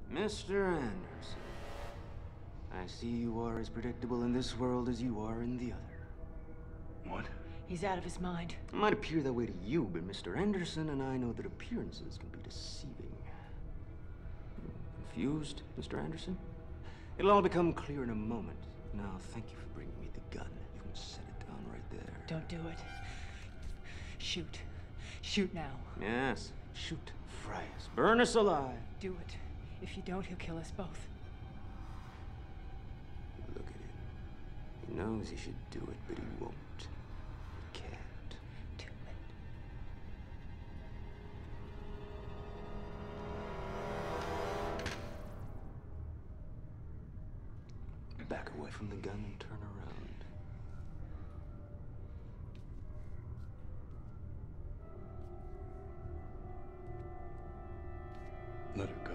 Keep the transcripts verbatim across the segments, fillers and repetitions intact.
Mister Anderson, I see you are as predictable in this world as you are in the other. What? He's out of his mind. It might appear that way to you, but Mister Anderson and I know that appearances can be deceiving. Confused, Mister Anderson? It'll all become clear in a moment. Now, thank you for bringing me the gun. You can set it down right there. Don't do it. Shoot. Shoot now. Yes, shoot. Fry us. Burn us alive. Do it. If you don't, he'll kill us both. Look at him. He knows he should do it, but he won't. He can't. Too late. Back away from the gun and turn around. Let her go.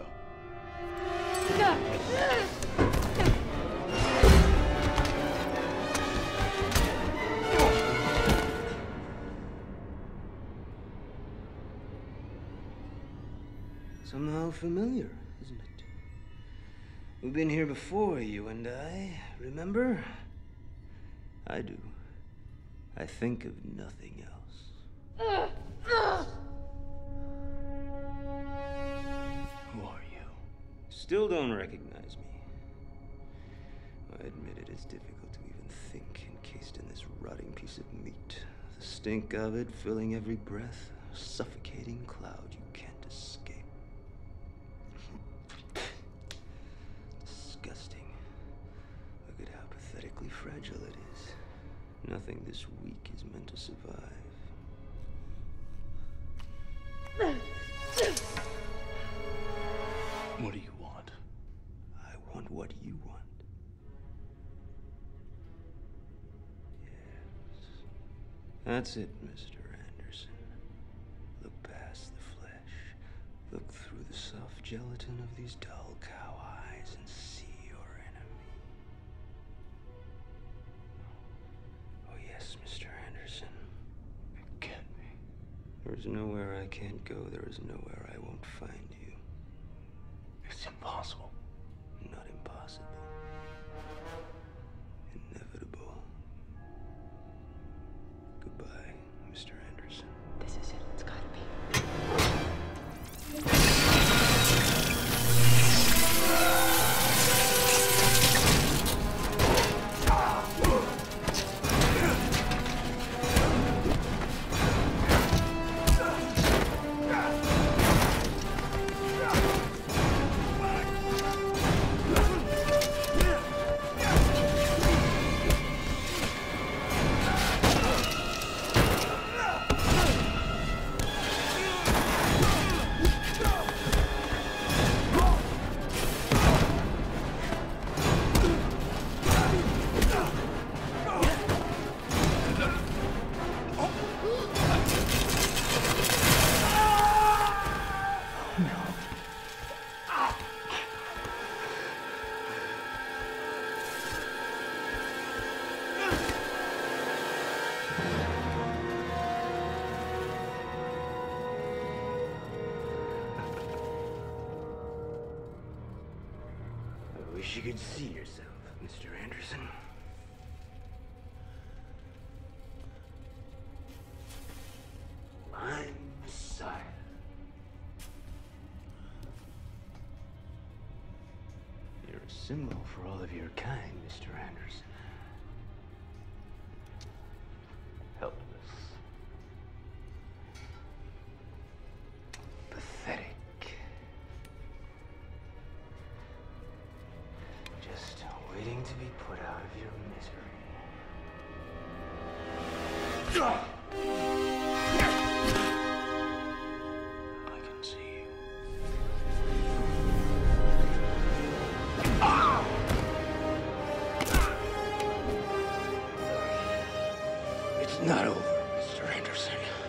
Somehow familiar, isn't it? We've been here before, you and I. Remember? I do. I think of nothing else. Who are you? Still don't recognize me. I admit it is difficult to even think encased in this rotting piece of meat. The stink of it filling every breath, a suffocating cloud you can't escape. Disgusting. Look at how pathetically fragile it is. Nothing this weak is meant to survive. What do you want? I want what you want. Yes. That's it, Mister Anderson. Look past the flesh. Look through the soft gelatin of these dull cow eyes and see your enemy. Oh yes, Mister Anderson. It can't be. There is nowhere I can't go. There is nowhere I won't find you. It's impossible. Not impossible. Inevitable. Goodbye, Mister Anderson. This is it. It's gotta be. I wish you could see yourself, Mister Anderson. I'm Messiah. You're a symbol for all of your kind, Mister Anderson. Helpless. Pathetic. Just waiting to be put out of your misery. I can see you. It's not over, Mister Anderson.